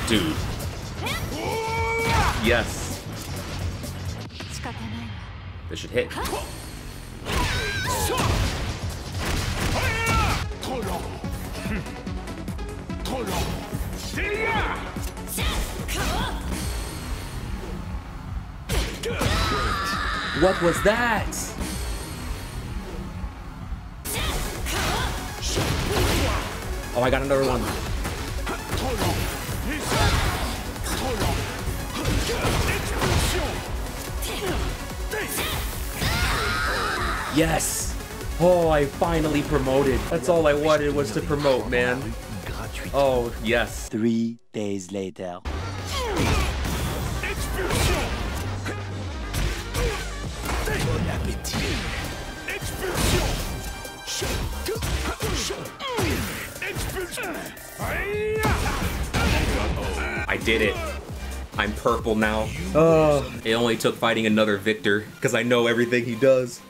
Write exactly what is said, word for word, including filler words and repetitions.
Dude. Yes. This should hit. What was that? Oh, I got another one. Yes! Oh, I finally promoted. That's all I wanted was to promote, man. Oh, yes. Three days later. I did it. I'm purple now. Oh, it only took fighting another Victor, because I know everything he does.